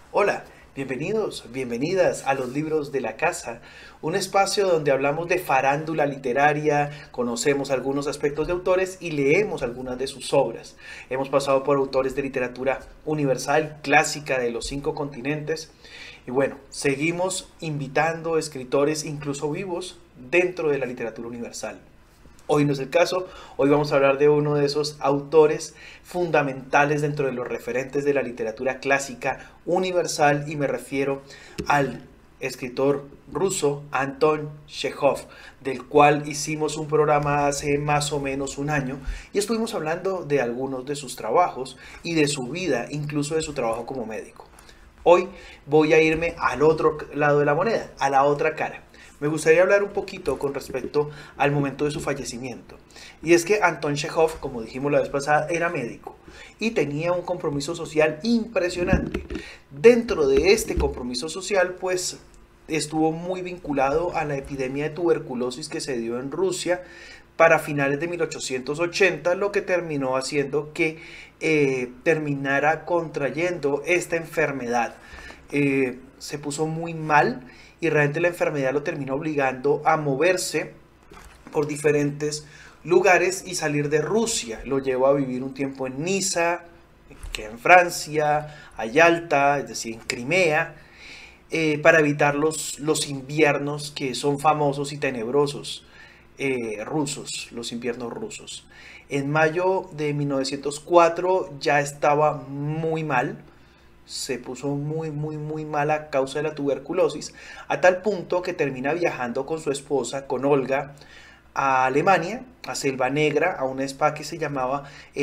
Hola, bienvenidos, bienvenidas a los libros de la casa, un espacio donde hablamos de farándula literaria, conocemos algunos aspectos de autores y leemos algunas de sus obras. Hemos pasado por autores de literatura universal, clásica de los 5 continentes y bueno, seguimos invitando escritores incluso vivos dentro de la literatura universal. Hoy no es el caso, hoy vamos a hablar de uno de esos autores fundamentales dentro de los referentes de la literatura clásica universal y me refiero al escritor ruso Anton Chekhov, del cual hicimos un programa hace más o menos un año y estuvimos hablando de algunos de sus trabajos y de su vida, incluso de su trabajo como médico. Hoy voy a irme al otro lado de la moneda, a la otra cara. Me gustaría hablar un poquito con respecto al momento de su fallecimiento. Y es que Anton Chekhov, como dijimos la vez pasada, era médico y tenía un compromiso social impresionante. Dentro de este compromiso social, pues estuvo muy vinculado a la epidemia de tuberculosis que se dio en Rusia para finales de 1880, lo que terminó haciendo que terminara contrayendo esta enfermedad. Se puso muy mal y realmente la enfermedad lo terminó obligando a moverse por diferentes lugares y salir de Rusia. Lo llevó a vivir un tiempo en Niza, que en Francia, a Yalta, es decir, en Crimea, para evitar los inviernos que son famosos y tenebrosos rusos, los inviernos rusos. En mayo de 1904 ya estaba muy mal, se puso muy mal a causa de la tuberculosis, a tal punto que termina viajando con su esposa, con Olga, a Alemania, a Selva Negra, a un spa que se llamaba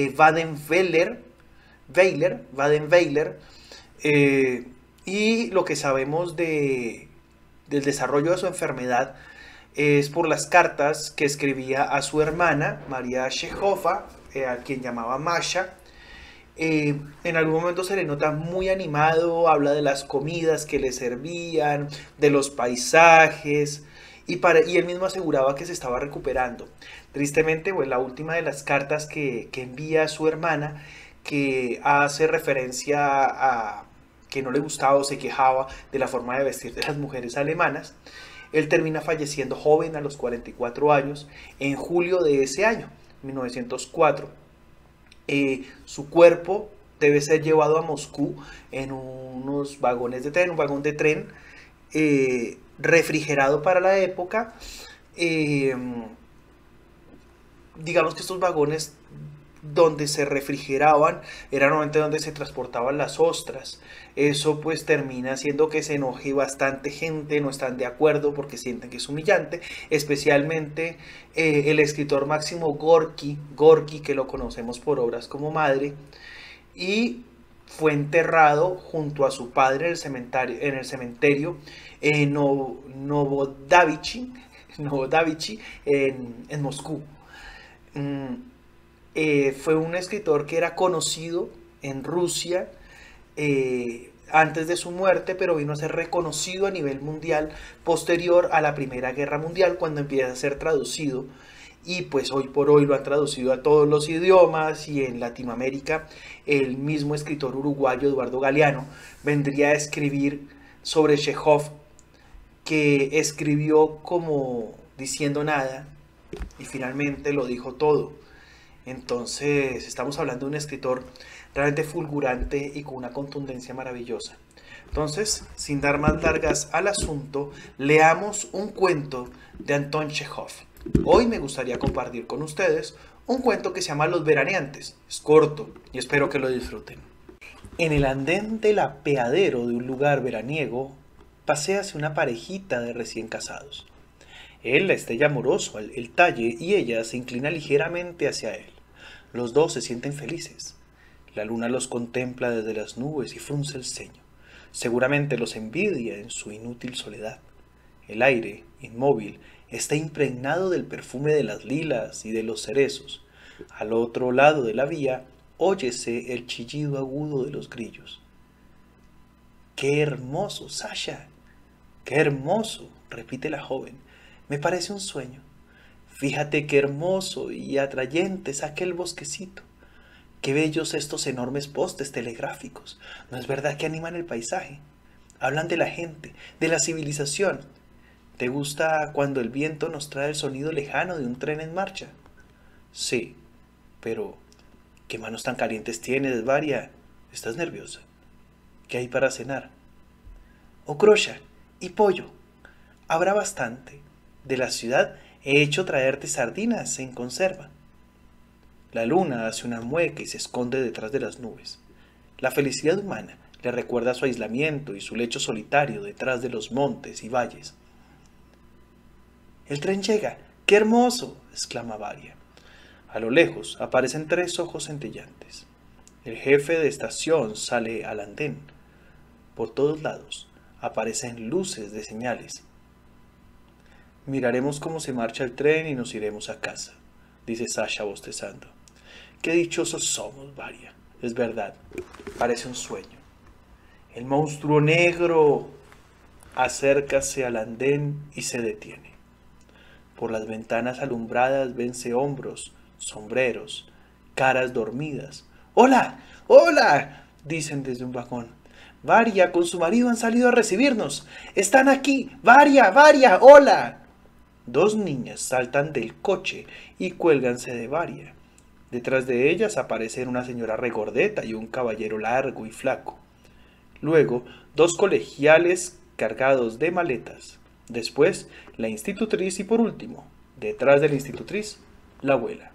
Baden-Weiler, y lo que sabemos del desarrollo de su enfermedad es por las cartas que escribía a su hermana, María Chejova, a quien llamaba Masha. En algún momento se le nota muy animado, habla de las comidas que le servían, de los paisajes, y él mismo aseguraba que se estaba recuperando. Tristemente, pues, la última de las cartas que envía a su hermana, que hace referencia a que no le gustaba o se quejaba de la forma de vestir de las mujeres alemanas, él termina falleciendo joven a los 44 años en julio de ese año, 1904. Su cuerpo debe ser llevado a Moscú en unos vagones de tren, un vagón de tren refrigerado para la época. Eh, digamos que estos vagones donde se refrigeraban era normalmente donde se transportaban las ostras. Eso pues termina haciendo que se enoje bastante gente, no están de acuerdo porque sienten que es humillante, especialmente el escritor Máximo Gorki, que lo conocemos por obras como Madre, y fue enterrado junto a su padre en el cementerio Novodevichy, en Moscú. Mm, Fue un escritor que era conocido en Rusia antes de su muerte, pero vino a ser reconocido a nivel mundial posterior a la Primera Guerra Mundial, cuando empieza a ser traducido. Y pues hoy por hoy lo han traducido a todos los idiomas y en Latinoamérica el mismo escritor uruguayo Eduardo Galeano vendría a escribir sobre Chekhov, que escribió como diciendo nada y finalmente lo dijo todo. Entonces, estamos hablando de un escritor realmente fulgurante y con una contundencia maravillosa. Entonces, sin dar más largas al asunto, leamos un cuento de Anton Chekhov. Hoy me gustaría compartir con ustedes un cuento que se llama Los Veraneantes. Es corto y espero que lo disfruten. En el andén del apeadero de un lugar veraniego, paséase una parejita de recién casados. Él la estella amoroso, el talle, y ella se inclina ligeramente hacia él. Los dos se sienten felices. La luna los contempla desde las nubes y frunce el ceño. Seguramente los envidia en su inútil soledad. El aire, inmóvil, está impregnado del perfume de las lilas y de los cerezos. Al otro lado de la vía, óyese el chillido agudo de los grillos. ¡Qué hermoso, Sasha! ¡Qué hermoso!, repite la joven. Me parece un sueño. Fíjate qué hermoso y atrayente es aquel bosquecito. Qué bellos estos enormes postes telegráficos. ¿No es verdad que animan el paisaje? Hablan de la gente, de la civilización. ¿Te gusta cuando el viento nos trae el sonido lejano de un tren en marcha? Sí, pero ¿qué manos tan calientes tienes, Varia? ¿Estás nerviosa? ¿Qué hay para cenar? Ocrocha y pollo. Habrá bastante. De la ciudad he hecho traerte sardinas en conserva. La luna hace una mueca y se esconde detrás de las nubes. La felicidad humana le recuerda su aislamiento y su lecho solitario detrás de los montes y valles. ¡El tren llega! ¡Qué hermoso!, exclama Varia. A lo lejos aparecen 3 ojos centellantes. El jefe de estación sale al andén. Por todos lados aparecen luces de señales. Miraremos cómo se marcha el tren y nos iremos a casa, dice Sasha bostezando. Qué dichosos somos, Varia. Es verdad, parece un sueño. El monstruo negro acércase al andén y se detiene. Por las ventanas alumbradas vense hombros, sombreros, caras dormidas. ¡Hola! ¡Hola!, dicen desde un vagón. Varia con su marido han salido a recibirnos. ¡Están aquí! ¡Varia! ¡Varia! ¡Hola! 2 niñas saltan del coche y cuélganse de Varia. Detrás de ellas aparecen una señora regordeta y un caballero largo y flaco. Luego, 2 colegiales cargados de maletas. Después, la institutriz y por último, detrás de la institutriz, la abuela.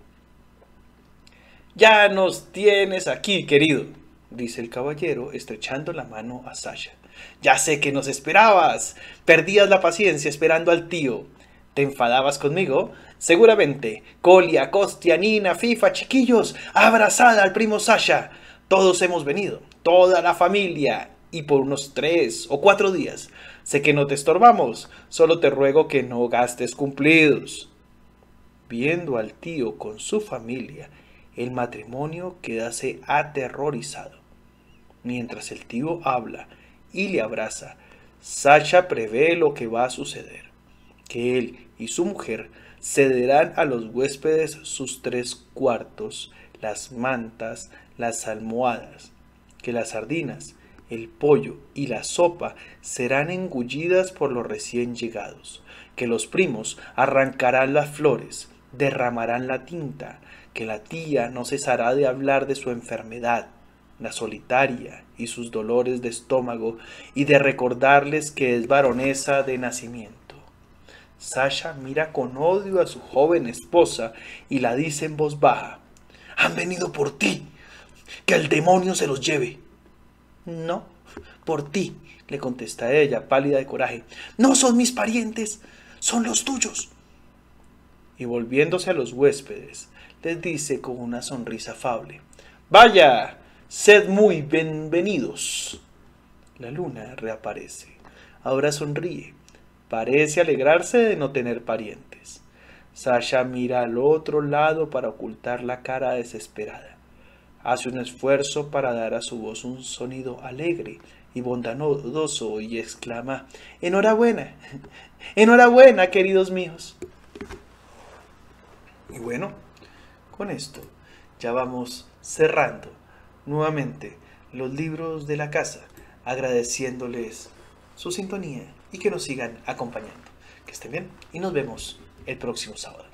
Ya nos tienes aquí, querido, dice el caballero estrechando la mano a Sasha. Ya sé que nos esperabas. Perdías la paciencia esperando al tío. ¿Te enfadabas conmigo? Seguramente. Colia, Costia, Nina, Fifa, chiquillos, abrazada al primo Sasha. Todos hemos venido, toda la familia, y por unos 3 o 4 días. Sé que no te estorbamos, solo te ruego que no gastes cumplidos. Viendo al tío con su familia, el matrimonio quedase aterrorizado. Mientras el tío habla y le abraza, Sasha prevé lo que va a suceder, que él y su mujer cederán a los huéspedes sus 3 cuartos, las mantas, las almohadas, que las sardinas, el pollo y la sopa serán engullidas por los recién llegados, que los primos arrancarán las flores, derramarán la tinta, que la tía no cesará de hablar de su enfermedad, la solitaria, y sus dolores de estómago, y de recordarles que es baronesa de nacimiento. Sasha mira con odio a su joven esposa y la dice en voz baja: «Han venido por ti, que el demonio se los lleve». «No, por ti», le contesta ella, pálida de coraje. «No son mis parientes, son los tuyos». Y volviéndose a los huéspedes, les dice con una sonrisa afable: «Vaya, sed muy bienvenidos». La luna reaparece. Ahora sonríe. Parece alegrarse de no tener parientes. Sasha mira al otro lado para ocultar la cara desesperada. Hace un esfuerzo para dar a su voz un sonido alegre y bondadoso y exclama: «¡Enhorabuena! ¡Enhorabuena, queridos míos!». Y bueno, con esto ya vamos cerrando nuevamente los libros de la casa, agradeciéndoles su sintonía y que nos sigan acompañando. Que estén bien y nos vemos el próximo sábado.